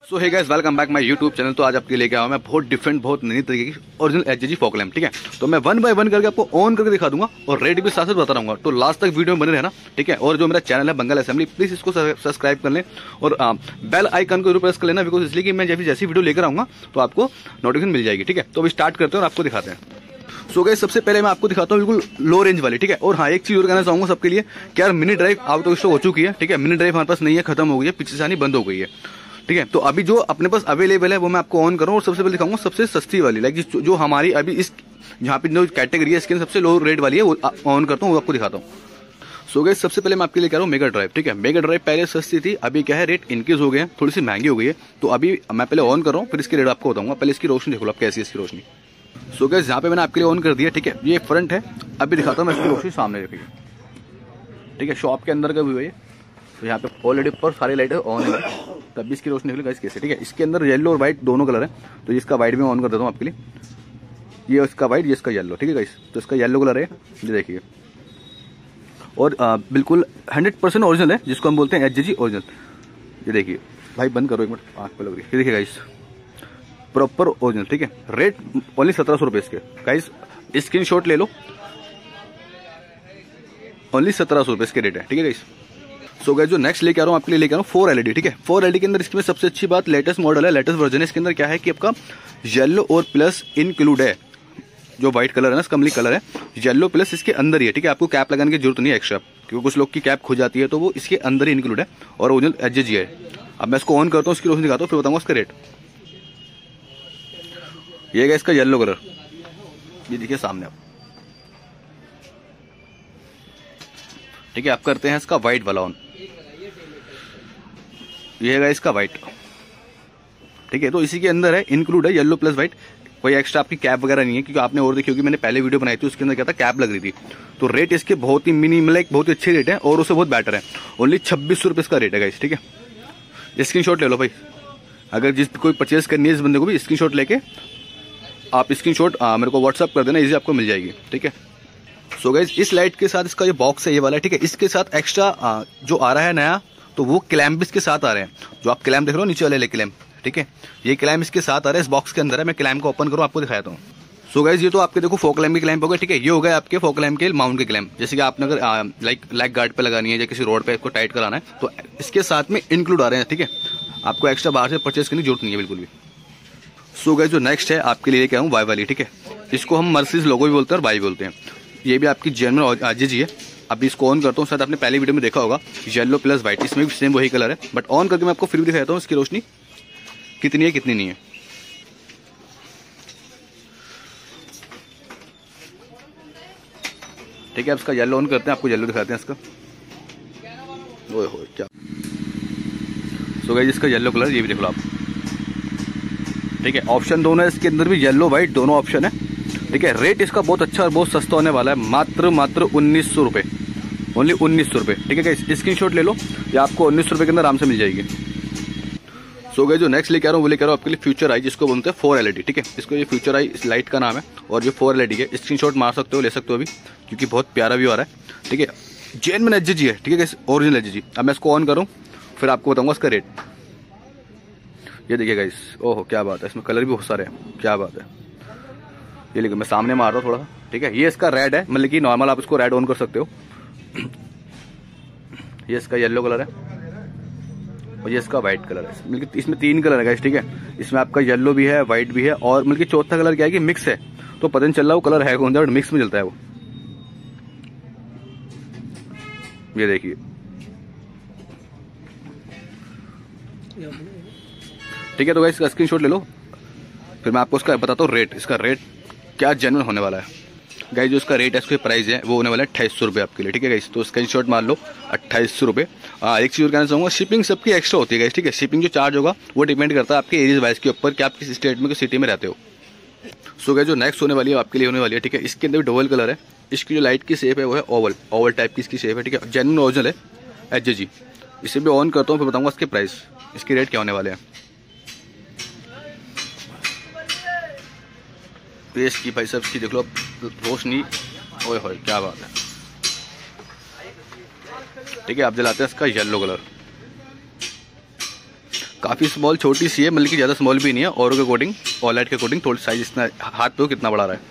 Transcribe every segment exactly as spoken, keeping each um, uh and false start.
So hey guys, welcome back my YouTube channel. तो आज आपके लेके आया मैं बहुत डिफरेंट, बहुत नई तरीके की ओरिजिनल एचजेजी फॉग लैंप। ठीक है, तो मैं वन बाय वन करके आपको ऑन करके दिखा दूंगा और रेट भी साथ साथ बता रहूंगा। तो लास्ट तक वीडियो में बने रहना। ठीक है, और जो मेरा चैनल है बंगाल असेंबली, प्लीज इसको सब्सक्राइब कर लें और बेल आइकन को जरूर प्रेस कर लेना, बिकॉज इसलिए कि मैं जैसी जैसी वीडियो लेकर आऊंगा तो आपको नोटिफिकेशन मिल जाएगी। ठीक है, तो अभी स्टार्ट करते हैं और आपको दिखाते हैं। सो गाइस, सबसे पहले मैं आपको दिखाता हूँ बिल्कुल लो रेंज वाली। ठीक है, और हाँ एक चीज और कहना चाहूंगा सबके लिए कि यार mini drive out of stock हो चुकी है। ठीक है, मिनी ड्राइव हमारे पास नहीं है, खत्म हो गई है, पीछे से आनी बंद हो गई है। ठीक है, तो अभी जो अपने पास अवेलेबल है वो मैं आपको ऑन करूँ और सबसे पहले दिखाऊंगा सबसे सस्ती वाली, लाइक जो हमारी अभी इस जहाँ पे जो कैटेगरी है इसके सबसे लो रेट वाली है वो ऑन करता हूँ, वो आपको दिखाता हूँ। सो गाइस, सबसे पहले मैं आपके लिए कह रहा हूँ मेगा ड्राइव। ठीक है, मेगा ड्राइव पहले सस्ती थी, अभी क्या है रेट इंक्रीज हो गए हैं, थोड़ी सी महंगी हो गई है। तो अभी मैं पहले ऑन कर रहा हूँ, फिर इसके रेट आपको बताऊंगा। पहले इसकी रोशनी देखो आप कैसी है इसकी रोशनी। सो गाइस, यहाँ पे मैंने आपके लिए ऑन कर दिया। ठीक है, ये फ्रंट है, अभी दिखाता हूँ मैं इसकी रोशनी सामने रखिए। ठीक है, शॉप के अंदर का व्यू है ये। तो यहाँ पे ऑलरेडी ऊपर सारी लाइटें ऑन है, तब भी इसकी रोशनी निकलेगा इस कैसे। ठीक है, इसके अंदर येलो और व्हाइट दोनों कलर है, तो इसका व्हाइट भी ऑन कर देता हूँ आपके लिए। ये इसका व्हाइट, ये इसका येलो। ठीक है गाइस, तो इसका येलो कलर है, ये देखिए। और आ, बिल्कुल हंड्रेड परसेंट ओरिजिनल है, जिसको हम बोलते हैं एचजेजी ओरिजिनल। ये देखिए भाई, बंद करो एक मिनट, आँख पे लग रही है। ये देखिए गाइस, प्रॉपर ओरिजिनल। ठीक है, रेट ओनली सत्रह सौ रुपये इसके। गाइस स्क्रीन शॉट ले लो, ओनली सत्रह सौ रुपये इसके रेट है। ठीक है गाइस, सो गाइस जो नेक्स्ट लेके आ रहा हूँ आपके लिए लेके आ रहा हूँ फोर एलईडी। ठीक है, फोर एलईडी के अंदर इसमें सबसे अच्छी बात लेटेस्ट मॉडल है, लेटेस्ट वर्जन है। इसके अंदर क्या है कि आपका येलो और प्लस इंक्लूड है। जो व्हाइट कलर है ना, इसका कमली कलर है, येलो प्लस इसके अंदर ही है। ठीक है, आपको कैप लगाने की जरूरत नहीं है एक्स्ट्रा, क्योंकि कुछ लोग की कैप खो जाती है, तो वो इसके अंदर ही इंक्लूड है और ओरिजिनल एचजेजी है। अब मैं इसको ऑन करता हूँ, इसकी रोशनी दिखाता हूँ, फिर बताऊंगा इसका रेट। ये है इसका येलो कलर, ये देखिए सामने आप। ठीक है, आप करते हैं इसका व्हाइट वाला ऑन, ये है इसका व्हाइट। ठीक है, तो इसी के अंदर है, इंक्लूड है येलो प्लस व्हाइट, कोई एक्स्ट्रा आपकी कैप वगैरह नहीं है। क्योंकि आपने और देखी होगी, मैंने पहले वीडियो बनाई थी, उसके अंदर क्या था, कैप लग रही थी। तो रेट इसके बहुत ही मिनिमल, एक बहुत ही अच्छे रेट है और उससे बहुत बेटर है। ओनली छब्बीस सौ रुपये इसका रेट है गाइस। ठीक है, स्क्रीन शॉट ले लो भाई, अगर जिस कोई परचेज करनी है इस बंदे को भी स्क्रीन शॉट लेके आप स्क्रीन शॉट मेरे को व्हाट्सअप कर देना, इजी आपको मिल जाएगी। ठीक है, सो गाइस इस लाइट के साथ इसका जो बॉक्स है ये वाला है। ठीक है, इसके साथ एक्स्ट्रा जो आ रहा है नया, तो वो क्लैम्प इसके साथ आ रहे हैं। जो आप क्लैम्प देख रहे हो नीचे वाले क्लैम्प, ठीक है, ये क्लैम्प इसके साथ आ रहा है, इस बॉक्स के अंदर है। मैं क्लैम्प को ओपन करूँ आपको दिखाता हूँ। सो गाइस, ये तो आपके देखो फॉग लैम्प के क्लैम्प हो गए। ठीक है, ये हो गए आपके फॉग लैम्प के माउंट के क्लैम्प। जैसे कि आपने अगर लाइक लाइक गार्ड पे लगानी है या किसी रोड पे इसको टाइट कराना है, तो इसके साथ में इंक्लूड आ रहे हैं। ठीक है, आपको एक्स्ट्रा बाहर से परचेज करने की जरूरत नहीं है बिल्कुल भी। सो गाइस, जो नेक्स्ट है आपके लिए लेके आऊँ वाई वाली। ठीक है, इसको हम मर्सिडीज लोगो भी बोलते हैं और वाई बोलते हैं। ये भी आपकी जेन्युइन एचजेजी है। अभी इसको ऑन करता हूँ, शायद आपने पहले वीडियो में देखा होगा, येलो प्लस व्हाइट, इसमें भी सेम वही कलर है, बट ऑन करके मैं आपको फिर भी दिखाता हूँ इसकी रोशनी कितनी है कितनी नहीं है। ठीक है, अब इसका येलो ऑन करते हैं, आपको येलो दिखाते हैं इसका। ओए होए क्या। सो गाइस, इसका येलो कलर ये भी देख लो आप। ठीक है, ऑप्शन दोनों है इसके अंदर भी, येलो व्हाइट दोनों ऑप्शन है। ठीक है, रेट इसका बहुत अच्छा और बहुत सस्ता होने वाला है, मात्र मात्र उन्नीस सौ रुपये, ओनली उन्नीस सौ रुपये। ठीक है गाइस, स्क्रीन शॉट ले लो, ये आपको उन्नीस सौ रुपये के अंदर आराम से मिल जाएगी। सो गाइस, जो नेक्स्ट लेके आ रहा हूँ वो लेके आ रहा हूँ आपके लिए फ्यूचर आई, जिसको बोलते हैं फोर एलईडी। ठीक है, इसको ये फ्यूचर आई इस लाइट का नाम है और ये फोर एलईडी है। स्क्रीन शॉट मार सकते हो, ले सकते हो अभी, क्योंकि बहुत प्यारा व्यू आ रहा है। ठीक है, जेन्युइन एचजेजी है। ठीक है गाइस, ओरिजिनल एचजेजी। अब मैं इसको ऑन करूँ, फिर आपको बताऊंगा इसका रेट। ये देखिए गाइस, ओहो क्या बात है, इसमें कलर भी बहुत सारे हैं, क्या बात है। ये लेकिन मैं सामने मार रहा हूँ थोड़ा सा। ठीक है, ये इसका रेड है, मतलब कि नॉर्मल आप इसको रेड ऑन कर सकते हो। ये इसका येलो कलर है और ये इसका व्हाइट कलर है। मतलब इसमें तीन कलर है गाइस। ठीक है, इसमें आपका येलो भी है, व्हाइट भी है, और मतलब कि चौथा कलर क्या है कि मिक्स है, तो पता नहीं चल रहा वो कलर है कौन सा, बट मिक्स में चलता है वो। ये देखिए, ठीक है, तो गाइस इसका स्क्रीन शॉट ले लो, फिर मैं आपको इसका बताता हूँ रेट। इसका रेट क्या जेन्युइन होने वाला है गाइस। जो इसका रेट है, इसका प्राइस है, वो होने वाला है अट्ठाईस सौ रुपये आपके लिए। ठीक है गाइस, तो स्क्रीन शॉट मार लो, अट्ठाईस सौ रुपये। एक चीज़ और कहना चाहूँगा, शिपिंग सबकी एक्स्ट्रा होती है गाइस। ठीक है, शिपिंग जो चार्ज होगा वो डिपेंड करता है आपके एरिया वाइज के ऊपर कि आप किस स्टेट में किस सिटी में रहते हो। सो गाइस, जो नेक्स्ट होने वाली है आपके लिए होने वाली है। ठीक है, इसके अंदर भी डबल कलर है, इसकी जो लाइट की शेप है वो है ओवल, ओवल टाइप की इसकी शेप है। ठीक है, जेन्युइन ओरिजिनल है एचजेजी। इसे भी ऑन करता हूँ, फिर बताऊँगा इसके प्राइस, इसके रेट क्या होने वाले हैं। पेस्ट की भाई साहब की देख लो रोशनी, ओए होए क्या बात है। ठीक है, आप जलाते हैं इसका येलो कलर, काफ़ी स्मॉल, छोटी सी है, मतलब कि ज़्यादा स्मॉल भी नहीं है। और के अकॉर्डिंग, ऑलराइट के अकॉर्डिंग थोड़ी साइज इतना हाथ पे कितना बड़ा रहा है।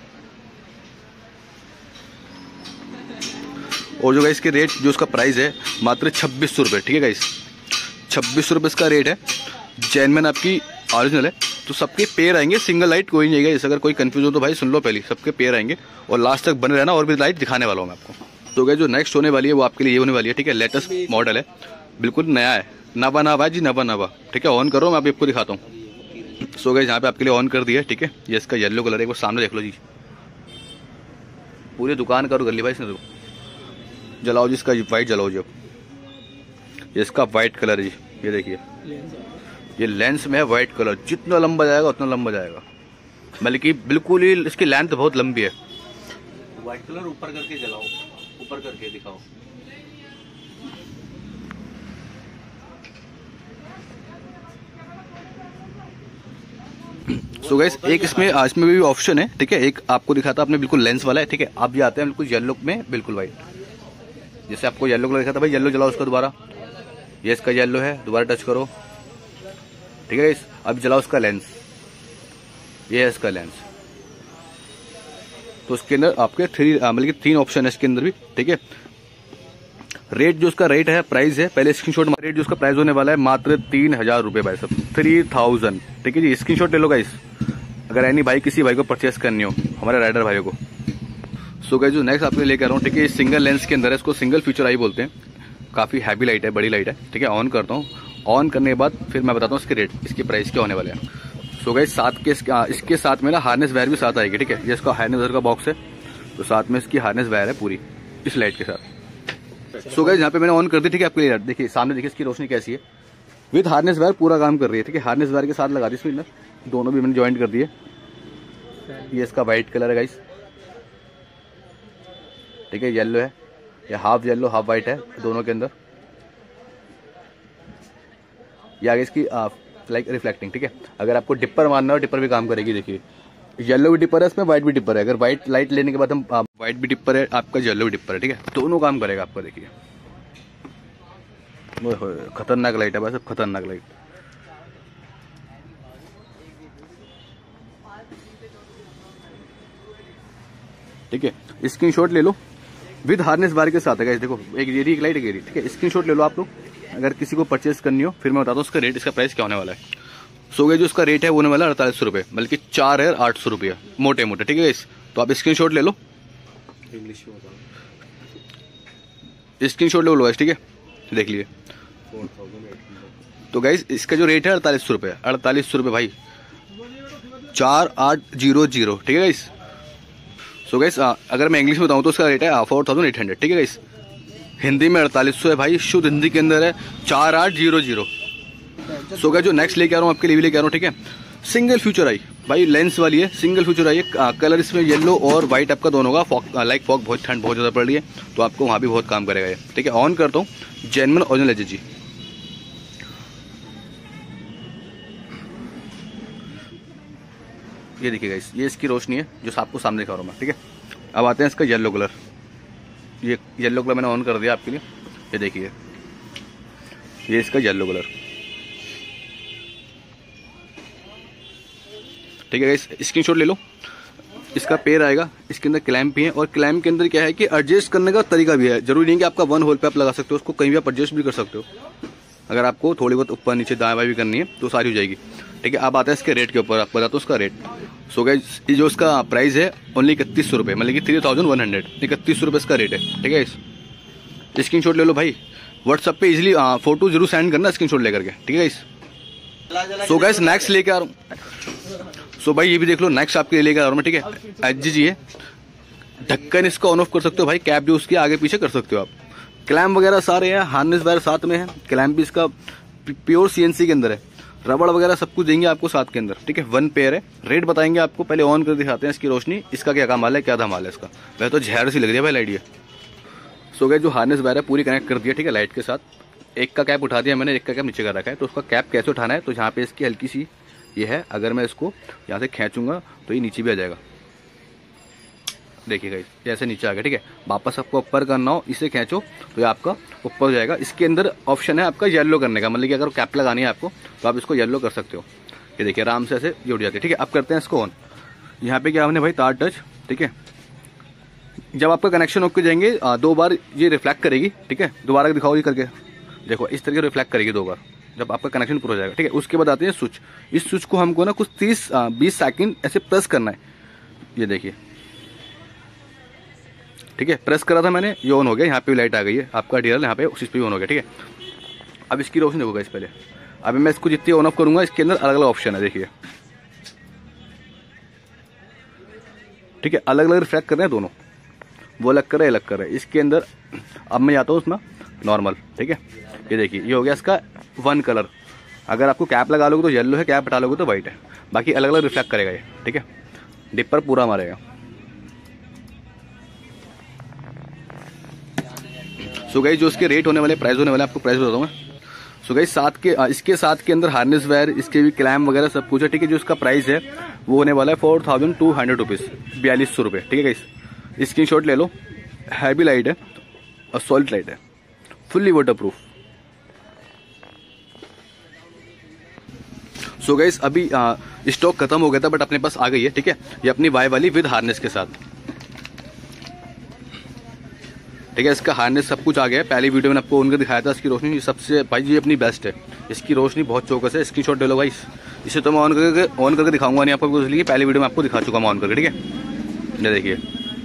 और जो गाइस के रेट, जो उसका प्राइस है मात्र छब्बीस सौ रुपये, ठीक है गाइस, छब्बीस सौ रुपये इसका रेट है। जेनमैन आपकी ओरिजिनल है। तो सबके पेयर आएंगे, सिंगल लाइट कोई नहीं आएगा। अगर कोई कंफ्यूज हो तो भाई सुन लो पहले, सबके पेयर आएंगे और लास्ट तक बने रहना, और भी लाइट दिखाने वाला हूँ मैं आपको। तो गाइस जो नेक्स्ट होने वाली है वो आपके लिए ये होने वाली है, ठीक है। लेटेस्ट मॉडल है, बिल्कुल नया है, नवा नवा है जी, नवा नवा, ठीक है। ऑन करो, मैं अभी आपको दिखाता हूँ। सो गाइस यहाँ पे आपके लिए ऑन कर दिया है, ठीक है। ये इसका येलो कलर है, वो सामने देख लो जी, पूरी दुकान करो कर ली भाई इसने। तो जलाओ जी इसका वाइट, जलाओ जी। अब ये इसका वाइट कलर है जी, ये देखिए, ये लेंस में है वाइट कलर। जितना लंबा जाएगा उतना लंबा जाएगा, मतलब कि बिल्कुल ही इसकी लेंथ बहुत लंबी है। वाइट कलर ऊपर करके जलाओ, ऊपर करके दिखाओ। सो so गाइस एक इसमें इसमें भी ऑप्शन है, ठीक है। एक आपको दिखाता आपने बिल्कुल लेंस वाला है, ठीक है। आप ये आते हैं बिल्कुल येलो में, बिल्कुल वाइट। जैसे आपको येलो कलर दिखा था भाई, येलो जलाओ उसका दोबारा। ये इसका येलो है, दोबारा टच करो, ठीक है। अब जलाओ उसका लेंस, ये है इसका लेंस। तो उसके अंदर आपके थ्री मतलब कि तीन ऑप्शन है इसके अंदर भी, ठीक है। रेट जो उसका रेट है, प्राइस है, पहले स्क्रीनशॉट। रेट जो उसका प्राइस होने वाला है मात्र तीन हजार रुपये भाई साहब, थ्री थाउजेंड, ठीक है जी। स्क्रीनशॉट ले लो गाइस, अगर एनी भाई किसी भाई को परचेस करनी हो, हमारे राइडर भाइयों को। सो गाइस जो नेक्स्ट आपने लेकर आ रहा हूँ, ठीक है, सिंगल लेंस के अंदर है, इसको सिंगल फीचर आई बोलते हैं। काफ़ी हैवी लाइट है, बड़ी लाइट है, ठीक है। ऑन करता हूँ, ऑन करने के बाद फिर मैं बताता हूँ इसके रेट, इसके प्राइस क्या होने वाले हैं। सो गाइस साथ के इसके साथ में ना हार्नेस वायर भी साथ आएगी, ठीक है। ये इसका हार्नेस वायर का बॉक्स है, तो साथ में इसकी हार्नेस वायर है पूरी इस लाइट के साथ। सो गाइस यहाँ पे मैंने ऑन कर दी, ठीक है। आपके लिए देखिए सामने, देखिए इसकी रोशनी कैसी है, विद हार्नेस वायर पूरा काम कर रही है, ठीक है। हार्नेस वायर के साथ लगा दी इसमें, दोनों भी मैंने ज्वाइंट कर दिए। ये इसका वाइट कलर है गाइस, ठीक है। येलो है, ये हाफ येलो हाफ वाइट है दोनों के अंदर। ये आगे इसकी लाइक रिफ्लेक्टिंग, ठीक है। अगर आपको डिपर मारना हो, डिपर भी काम करेगी। देखिए येलो भी डिपर है इसमें, व्हाइट भी डिपर है। अगर व्हाइट लाइट लेने के बाद हम व्हाइट भी डिपर है आपका, येलो भी डिपर है, ठीक है। दोनों काम करेगा आपका। देखिए खतरनाक लाइट है भाई, सब खतरनाक लाइट। ठीक है, स्क्रीनशॉट ले लो, विद हार्नेस वायर के साथ है गाइस। देखो एक ये एक लाइट है, ठीक है। स्क्रीनशॉट ले लो आप लोग, अगर किसी को परचेस करनी हो। फिर मैं बताता हूँ उसका रेट, इसका प्राइस क्या होने वाला है। सो गए जो उसका रेट है वो होने वाला है अड़तालीस सौ रुपये, बल्कि चार हजार आठ सौ रुपये मोटे मोटे, ठीक है गाइस। तो आप स्क्रीनशॉट ले लो, इंग्लिश में बताओ, स्क्रीनशॉट ले लो गाइस, ठीक है। देख लिए। तो गाइस इसका जो रेट है अड़तालीस सौ रुपये, अड़तालीस सौ रुपये भाई, चार आठ जीरो जीरो, ठीक है गाइस। सो गाइस अगर मैं इंग्लिश में बताऊँ तो उसका रेट है फोर थाउजेंड एट हंड्रेड, ठीक है गाइस। हिंदी में अड़तालीस सौ है भाई, शुद्ध हिंदी के अंदर है चार आठ जीरो जीरो। सो गाइस जो नेक्स्ट लेके आ रहा हूँ आपके लिए लेके आ रहा हूँ, ठीक है। सिंगल फ्यूचर आई भाई, लेंस वाली है, सिंगल फ्यूचर आई है। कलर इसमें येलो और व्हाइट आपका दोनों का। फॉग लाइक फॉग बहुत ठंड बहुत ज़्यादा पड़ रही है, तो आपको वहाँ भी बहुत काम करेगा ये, ठीक है। ऑन करता हूँ, जेन्युइन ओरिजिनल एच जी। ये देखिए गाइस, ये इसकी रोशनी है जो आपको सामने दिखा रहा हूँ मैं, ठीक है। अब आते हैं इसका येलो कलर। ये येलो कलर मैंने ऑन कर दिया आपके लिए, ये देखिए, ये इसका येलो कलर, ठीक है गाइस। स्क्रीनशॉट ले लो, इसका पेयर आएगा, इसके अंदर क्लैंप भी है। और क्लैंप के अंदर क्या है कि एडजस्ट करने का तरीका भी है, जरूरी नहीं कि आपका वन होल पे आप लगा सकते हो, उसको कहीं भी आप एडजस्ट भी कर सकते हो। अगर आपको थोड़ी बहुत ऊपर नीचे दाएं बाएं भी करनी है तो सारी हो जाएगी, ठीक है। अब आता है इसके रेट के ऊपर, आपको बताता हूँ उसका रेट। सो गाइस जो उसका प्राइस है ओनली इकतीस सौ रुपये, मतलब कि थ्री थाउजेंड वन हंड्रेड, इकतीस सौ रुपये इसका रेट है, ठीक है। इस स्क्रीनशॉट ले लो भाई, व्हाट्सएप पे इजीली फोटो जरूर सेंड करना स्क्रीनशॉट लेकर के, ठीक है गाइस। सो गाइस नेक्स्ट लेके आ रहा हूँ। सो भाई ये भी देख लो, नेक्स्ट आपके लिए लेकर आ रहा हूँ मैं, ठीक है। एच जी जी है, ढक्कन इसका ऑन ऑफ कर सकते हो भाई, कैप जो उसकी आगे पीछे कर सकते हो आप। क्लैम्प वगैरह सारे हैं, हार्नेस वायर साथ में है, क्लैम्प भी इसका प्योर सीएनसी के अंदर है, रबड़ वगैरह सब कुछ देंगे आपको साथ के अंदर, ठीक है। वन पेयर है, रेट बताएंगे आपको, पहले ऑन कर दिखाते हैं इसकी रोशनी, इसका क्या कमाल है, क्या धमाल है इसका। वह तो झहर सी लग रही है भाई लाइट ये। सो गए जो हार्नेस वायर है पूरी कनेक्ट कर दिया, ठीक है, लाइट के साथ। एक का कैप उठा दिया मैंने, एक का कैप नीचे कर रखा है। तो उसका कैप कैसे उठाना है, तो यहाँ पे इसकी हल्की सी ये है, अगर मैं इसको यहाँ से खींचूंगा तो ये नीचे भी आ जाएगा, देखिए गाइस, ये ऐसे नीचे आ गया, ठीक है। वापस आपको ऊपर करना हो, इसे खींचो तो ये आपका ऊपर हो जाएगा। इसके अंदर ऑप्शन है आपका येलो करने का, मतलब कि अगर कैप लगानी है आपको तो आप इसको येलो कर सकते हो। ये देखिए आराम से ऐसे जुड़ जाती है, ठीक है। अब करते हैं इसको ऑन। यहाँ पे क्या हमने भाई तार टच, ठीक है। जब आपका कनेक्शन होकर जाएंगे दो बार ये रिफ्लेक्ट करेगी, ठीक है। दोबारा दिखाओ ये करके, देखो इस तरीके रिफ्लेक्ट करेगी दो बार जब आपका कनेक्शन पूरा हो जाएगा, ठीक है। उसके बाद आते हैं स्विच। इस स्विच को हमको ना कुछ तीस बीस सेकंड ऐसे प्रेस करना है। ये देखिए, ठीक है, प्रेस करा था मैंने, ये ऑन हो गया। यहाँ पे लाइट आ गई है, आपका डी एल यहाँ पे उसी पे ऑन हो गया, ठीक है। अब इसकी रोशनी देखोगा इस पहले। अभी मैं इसको जितनी ऑन ऑफ करूंगा, इसके अंदर अलग अलग ऑप्शन है, देखिए, ठीक है। अलग अलग रिफ्लेक्ट कर रहे हैं दोनों, वो अलग कर रहे हैं, अलग कर रहे हैं। इसके अंदर अब मैं जाता हूँ उसमें नॉर्मल, ठीक है। ये देखिए ये हो गया इसका वन कलर। अगर आपको कैप लगा लोगे तो येलो है, कैप हटा लोगे तो वाइट है। बाकी अलग अलग रिफ्लेक्ट करेगा ये, ठीक है। डिपर पूरा मारेगा। सो गाइस, जो इसके रेट होने वाले, प्राइस होने वाले, आपको प्राइस बताता हूँ मैं। सो गाइस, साथ के इसके साथ के अंदर हार्नेस वायर, इसके भी क्लैम वगैरह सब कुछ है, ठीक है। जो इसका प्राइस है वो होने वाला है four thousand two hundred rupees, बयालीस सौ रुपये, ठीक है गाइस। स्क्रीन शॉट ले लो। हैवी लाइट है और सॉलिड लाइट है, fully water proof. So guys, अभी स्टॉक खत्म हो गया था बट अपने पास आ गई है, ठीक है। ये अपनी वाई वाली विद हार्नेस के साथ, ठीक है। इसका हार्नेस सब कुछ आ गया है। पहली वीडियो में आपको उनका दिखाया था। इसकी रोशनी सबसे भाई ये अपनी बेस्ट है, इसकी रोशनी बहुत चौकस है। स्क्रीन शॉट ले लो भाई। इसे तो मैं ऑन करके ऑन करके दिखाऊंगा नहीं आपको, इसलिए पहली वीडियो में आपको दिखा चुका मैं ऑन करके, ठीक है। ये देखिए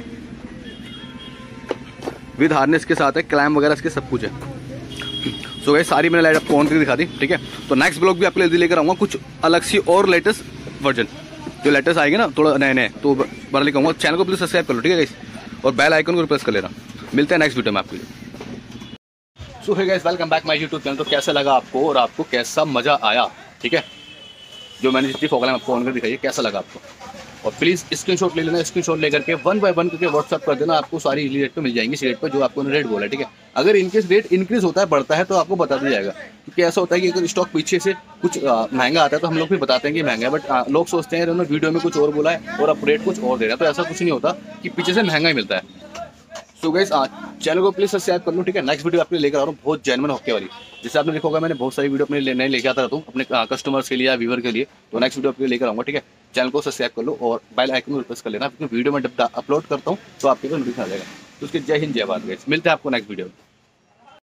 विद हार्नेस के साथ है, क्लैम वगैरह इसके सब कुछ है। सो गाइस, सारी मैंने लाइट आपको ऑन करके दिखा दी, ठीक है। तो नेक्स्ट ब्लॉग भी आपके लिए लेकर आऊंगा कुछ अलग सी और लेटेस्ट वर्जन, जो लेटेस्ट आएंगे ना थोड़ा नए नए, तो बड़ा कहूँगा चैनल को प्लीज सब्सक्राइब कर लो, ठीक है गाइस, और बेल आइकन को प्रेस कर लेना। मिलते हैं नेक्स्ट वीडियो में आपके लिए। So hey guys, welcome back my YouTube channel. तो कैसा लगा आपको और आपको कैसा मजा आया, ठीक है, जो मैंने जितनी फॉग लैम्प आपको ऑन कर दिखाई है, कैसा लगा आपको। और प्लीज़ स्क्रीनशॉट ले लेना, स्क्रीनशॉट लेकर के वन बाय वन करके व्हाट्सअप कर देना, आपको सारी इजली रेट पे मिल जाएंगी, इस रेट पर जो आपको रेट बोला है, ठीक है। अगर इनकेस रेट इंक्रीज होता है, बढ़ता है, तो आपको बता दिया जाएगा, क्योंकि ऐसा होता है कि अगर स्टॉक पीछे से कुछ महंगा आता है तो हम लोग भी बताते हैं कि महंगा है, बट लोग सोचते हैं उन्होंने वीडियो में कुछ और बोला है और अब रेट कुछ और दे रहा है, तो ऐसा कुछ नहीं होता कि पीछे से महंगा ही मिलता है। सो गाइस, चैनल को प्लीज सब्सक्राइब कर लो, ठीक है। नेक्स्ट वीडियो आपके लिए लेकर आ रहा हूँ बहुत जेन्युइन होके वाली। जैसे आपने देखा होगा मैंने बहुत सारी वीडियो अपने नए लेके आता रहता हूँ अपने कस्टमर्स के लिए या व्यूअर के लिए, तो नेक्स्ट वीडियो आपके लिए लेकर आऊँगा, ठीक है। चैनल को सब्सक्राइब कर लो और बेल आइकन को प्रेस कर लेना, क्योंकि वीडियो में जब अपलोड करता हूँ तो आपके पास नोटिफिकेशन आ जाएगा। तो उसके जय हिंद जय भारत गाइस, मिलते हैं आपको नेक्स्ट वीडियो में।